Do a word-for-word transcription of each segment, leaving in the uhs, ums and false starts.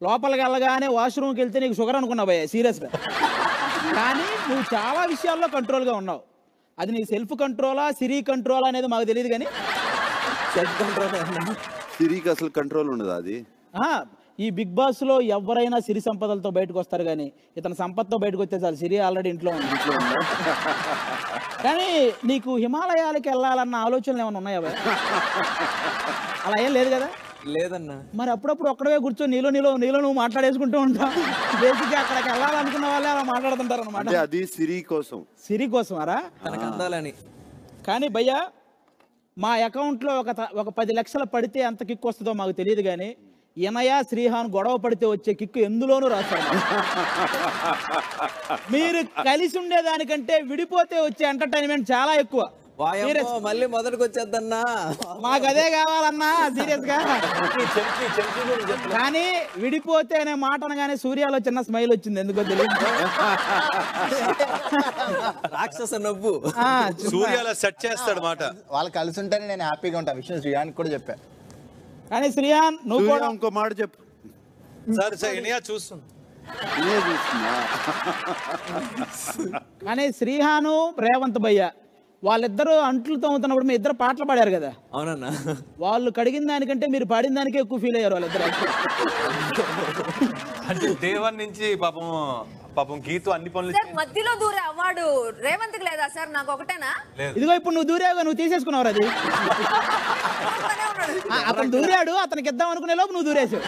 లోపలికి వెళ్ళగానే వాష్రూమ్కి వెళ్తే నీకు షుగర్ అనుకున్నావు భయ్య సీరియస్గా. కానీ నువ్వు చాలా విషయాల్లో కంట్రోల్గా ఉన్నావు. అది నీ సెల్ఫ్ కంట్రోలా సిరి కంట్రోల్ అనేది మాకు తెలియదు కానీ సెల్ఫ్ కంట్రోల్. సిరికి అసలు కంట్రోల్ ఉండదు అది. ఈ బిగ్ బాస్ లో ఎవరైనా సిరి సంపదలతో బయటకు వస్తారు కానీ ఇతను సంపత్తో బయటకు వచ్చే చాలు. సిరి ఆల్రెడీ ఇంట్లో ఉంది. ఇంట్లో ఉంది. కానీ నీకు హిమాలయాలకి వెళ్ళాలన్న ఆలోచనలు ఏమైనా ఉన్నాయా భయ్య? అలా ఏం లేదు కదా? లేదన్నా. మరి అప్పుడప్పుడు ఒక్కడే కూర్చొని నీలో నీలో నీలో నువ్వు మాట్లాడేసుకుంటూ ఉంటావు. బేసిక్గా అక్కడికి వెళ్ళాలనుకున్న వాళ్ళే అలా మాట్లాడుతుంటారు అనమాట. అది సిరి కోసం. సిరి కోసం అరా తనకు అందాలని. కానీ భయ్య మా అకౌంట్లో ఒక ఒక పది లక్షలు పడితే ఎంత కిక్ వస్తుందో మాకు తెలియదు కానీ ఇనయ శ్రీహాన్ గొడవ పడితే వచ్చే కిక్కు ఎందులోనూ రాస్తారు. మీరు కలిసి ఉండేదానికంటే విడిపోతే వచ్చే ఎంటర్టైన్మెంట్ చాలా ఎక్కువ. మళ్ళీ మొదటికి వచ్చేద్దన్నా. మాకు అదే కావాలన్నా సీరియస్ గా. కానీ విడిపోతే అనే మాట అనగానే సూర్యాలో చిన్న స్మైల్ వచ్చింది, ఎందుకో తెలియదు. రాక్షస నవ్వు సూర్యాలో సెట్ చేస్తాడు మాట. వాళ్ళు కలిసి ఉంటేనే నేను హ్యాపీగా ఉంటా. విషయం శ్రీహాన్ కూడా చెప్పా. కానీ శ్రీహాన్ నువ్వు కూడా ఇంకో మాట చెప్పు. సార్ సార్ ఇనియా చూస్తుంది. కానీ శ్రీహాను రేవంత్ భయ్య వాళ్ళిద్దరూ అంట్లు తోముతున్నప్పుడు మీ ఇద్దరు పాటలు పాడారు కదా. అవునన్నా. వాళ్ళు కడిగిన దానికంటే మీరు పాడిన దానికే ఎక్కువ ఫీల్ అయ్యారు వాళ్ళిద్దరు. అంటే దేవన్ నుంచి పాపం పాపం గీతు అన్ని పనులు మధ్యలో దూరే అవార్డు రేవంత్ కి లేదా సార్? నాకు ఒకటేనా? ఇదిగో ఇప్పుడు నువ్వు దూరావుగా, నువ్వు తీసేసుకున్నావు అది. అతను దూరాడు, అతనికి ఇద్దాం అనుకునే లోపు నువ్వు దూరేసావు.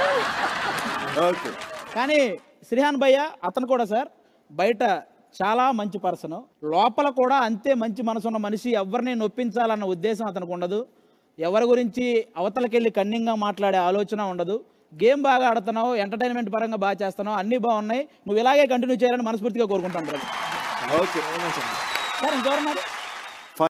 కానీ శ్రీహాన్ భయ్య అతను కూడా సార్ బయట చాలా మంచి పర్సన్, లోపల కూడా అంతే మంచి మనసున్న మనిషి. ఎవరిని నొప్పించాలన్న ఉద్దేశం అతనికి ఉండదు. ఎవరి గురించి అవతలకెళ్ళి కన్నింగా మాట్లాడే ఆలోచన ఉండదు. గేమ్ బాగా ఆడుతున్నావు, ఎంటర్టైన్మెంట్ పరంగా బాగా చేస్తున్నావు, అన్నీ బాగున్నాయి. నువ్వు ఇలాగే కంటిన్యూ చేయాలని మనస్ఫూర్తిగా కోరుకుంటాను. ఓకే సార్ ఇంకెవరున్నారు?